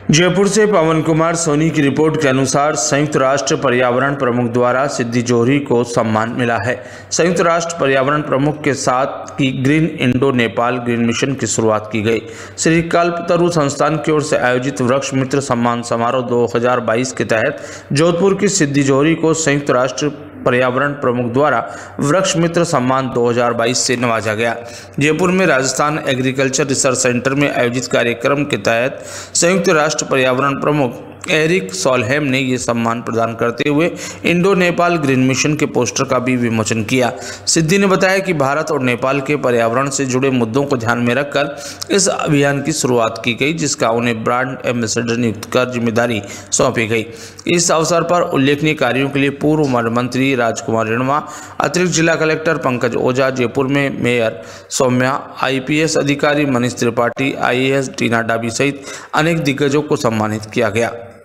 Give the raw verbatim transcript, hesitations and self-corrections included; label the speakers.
Speaker 1: जयपुर से पवन कुमार सोनी की रिपोर्ट के अनुसार संयुक्त राष्ट्र पर्यावरण प्रमुख द्वारा सिद्धि जोहरी को सम्मान मिला है। संयुक्त राष्ट्र पर्यावरण प्रमुख के साथ की green Indo Nepal green mission की शुरुआत की गई। श्री कल्पतरु संस्थान की ओर से आयोजित वृक्ष मित्र सम्मान समारोह दो हज़ार बाईस के तहत जोधपुर की सिद्धि जोहरी को संयुक्त राष्ट्र पर्यावरण प्रमुख द्वारा वृक्ष मित्र सम्मान दो हज़ार बाईस से नवाजा गया। जयपुर में राजस्थान एग्रीकल्चर रिसर्च सेंटर में आयोजित कार्यक्रम के तहत संयुक्त राष्ट्र पर्यावरण प्रमुख एरिक सोलहेम ने ये सम्मान प्रदान करते हुए इंडो नेपाल ग्रीन मिशन के पोस्टर का भी विमोचन किया। सिद्धि ने बताया कि भारत और नेपाल के पर्यावरण से जुड़े मुद्दों को ध्यान में रखकर इस अभियान की शुरुआत की गई, जिसका उन्हें ब्रांड एम्बेसडर नियुक्त कर जिम्मेदारी सौंपी गई। इस अवसर पर उल्लेखनीय कार्यों के लिए पूर्व वन मंत्री राजकुमार रिणवा, अतिरिक्त जिला कलेक्टर पंकज ओझा, जयपुर में mayor Saumya, I P S अधिकारी Manish Tripathi, I A S Tina Dabi सहित अनेक दिग्गजों को सम्मानित किया गया।